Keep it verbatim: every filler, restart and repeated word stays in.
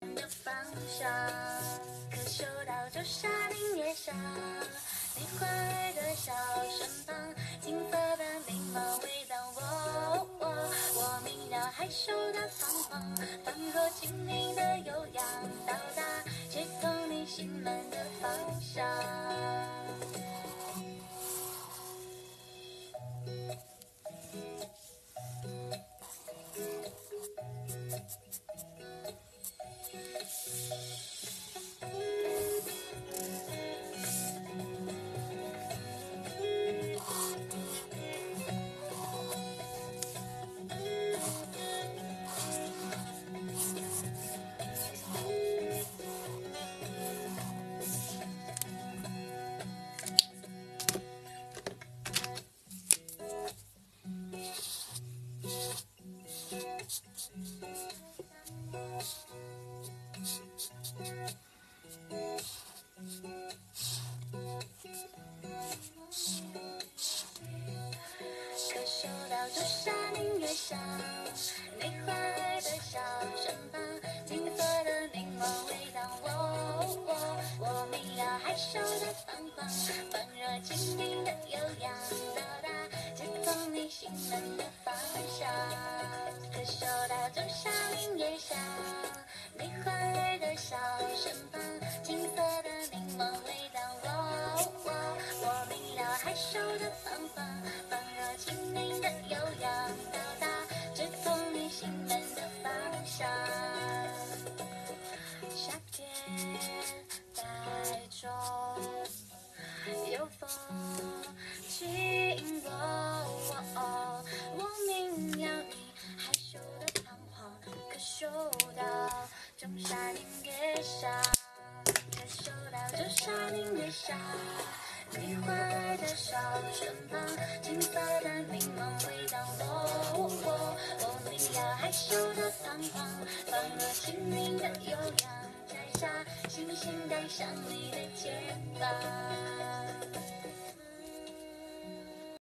的方向，可嗅到仲夏林叶香，你怀的小身旁，金色的柠檬味道，我我我明了害羞的彷徨，放过轻盈的悠扬，到达接通你心门的方向。可嗅到仲夏林叶香，你怀的小身旁，金色的柠檬味道，我我我明了害羞的彷徨，放热轻盈的悠扬，到达接通你心门的方向。可嗅到仲夏林叶香，你怀的小身旁，金色的柠檬味道，我我我明了害羞的彷徨，放热轻盈的悠扬，到达直通你心门的方向。夏天带中有风经过，我我明了你害羞的彷徨，可嗅到仲夏林叶香，可嗅到仲夏林叶香，你怀的小身旁，金色的柠檬味道，我我我明了害羞的彷徨，放热轻盈的悠扬，摘下星星带上你的肩膀。